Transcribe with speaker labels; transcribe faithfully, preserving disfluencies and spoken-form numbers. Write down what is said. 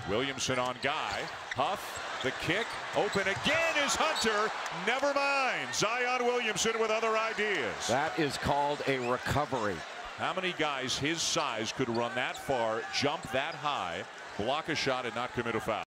Speaker 1: Williamson on Guy. Huff, the kick, open again is Hunter. Never mind. Zion Williamson with other ideas.
Speaker 2: That is called a recovery.
Speaker 1: How many guys his size could run that far, jump that high, block a shot, and not commit a foul?